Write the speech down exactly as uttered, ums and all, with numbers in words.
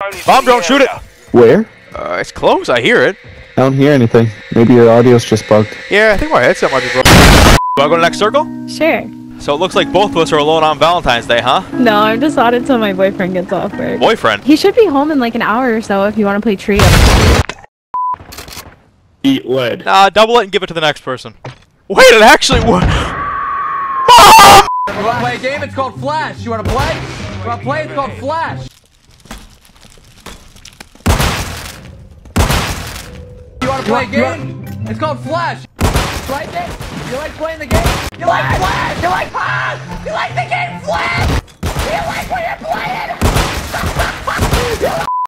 Bomb drone, shoot it! Where? Uh, it's close, I hear it. I don't hear anything. Maybe your audio's just bugged. Yeah, I think my headset might be broken. Do I go to the next circle? Sure. So it looks like both of us are alone on Valentine's Day, huh? No, I'm just on until my boyfriend gets off work. Boyfriend? He should be home in like an hour or so if you want to play trio. Eat lead. Nah, double it and give it to the next person. Wait, it actually wo- You wanna play a game? It's called Flash. You wanna play? You wanna play? It's called Flash. You wanna play a game? It's called Flash. You like it? You like playing the game? You like Flash? You like Pause? You like the game Flash? You like what you're playing? You like